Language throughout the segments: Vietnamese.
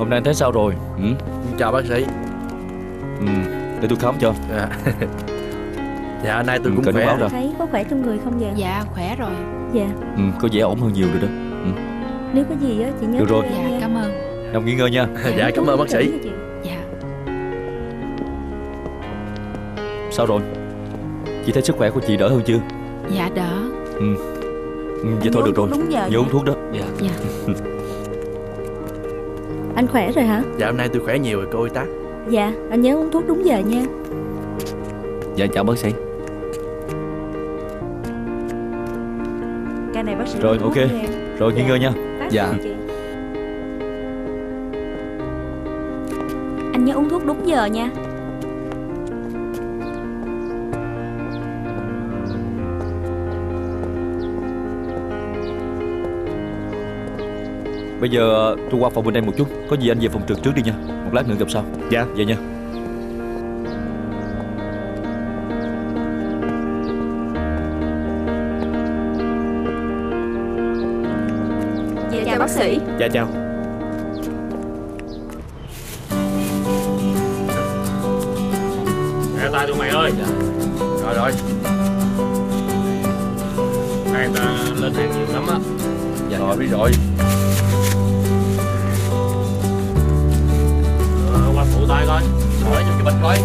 Hôm nay anh thấy sao rồi? Chào bác sĩ. Để tôi khám cho. Dạ nay tôi cũng cần khỏe. báo ra. Thấy có khỏe trong người không dạ? Dạ khỏe rồi. Dạ. Có vẻ ổn hơn nhiều rồi đó. Nếu có gì á chị nhớ. Được rồi. Dạ nha. cảm ơn. Nằm nghỉ ngơi nha. Dạ cảm ơn bác sĩ. Dạ. Sao rồi? Chị thấy sức khỏe của chị đỡ hơn chưa? Dạ đỡ. Vậy thôi được rồi. Đúng giờ. Nhớ uống thuốc đó. Dạ. Anh khỏe rồi hả? Dạ hôm nay tôi khỏe nhiều rồi cô y tá. Dạ, anh nhớ uống thuốc đúng giờ nha. Dạ chào bác sĩ. Ca này bác sĩ. Rồi ok. Rồi nghỉ ngơi nha. Dạ. Anh nhớ uống thuốc đúng giờ nha. Bây giờ tôi qua phòng bên em một chút. Có gì anh về phòng trực trước đi nha. Một lát nữa gặp sau. Dạ. Vậy nha. Dạ chào bác sĩ. Dạ chào. Ra tay tụi mày ơi. Rồi rồi. Nay ta lên hàng nhiều lắm á. Dạ rồi biết rồi. Qua phụ tay coi. Hỏi cho cái bịch coi.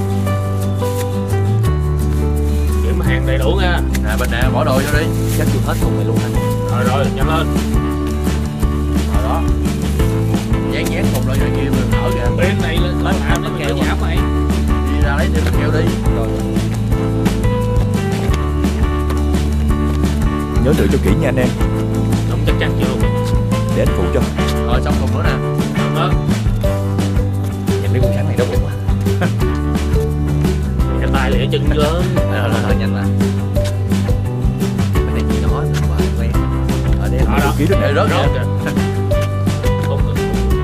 Kiểm hàng đầy đủ nha. Nè bên nè bỏ đồ vô đi. Chắc tôi hết thùng này luôn anh. Rồi nhanh lên. Rồi đó. Dán thùng lên rồi kia mình thở kìa. Bên này lên làm nó kẹo giảm mày. Đi ra lấy thêm cái keo đi. Rồi. Nhớ lựa cho kỹ nha anh em. Đúng chắc chắn chưa. Để anh phụ cho. Rồi xong thùng nữa nè. Đó. Nhìn mấy con sáng này đau bụng quá. Lẹ tay lẹ chân gớm. Rồi nhanh mà. Cái này gì đó quen. Ở đây Đó. Ký được nè. rớt Rớt kìa. kìa. Không cần.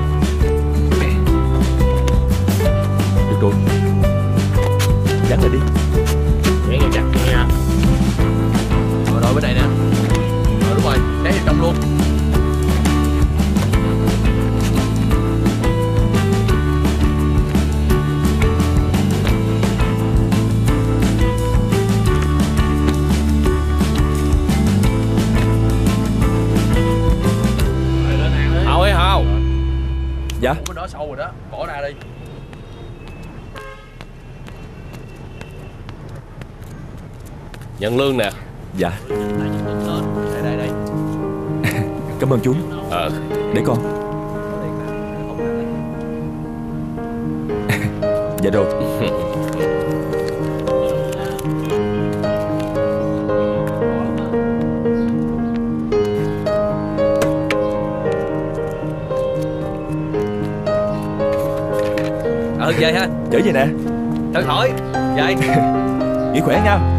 Được rồi. Dán lại đi. Để cho chặt nha. Rồi bên này nè. Rồi đúng rồi, đáy vào trong luôn. Rồi lên hàng đi. Hào ơi Hào. Dạ. Bên đó sâu rồi đó, bỏ ra đi. Nhận lương nè. Dạ. Đây đây đây. Cảm ơn chú. Để con. Dạ rồi. Về ha. Chở về nè. Thôi khỏi. Vậy. Nghỉ khỏe nha.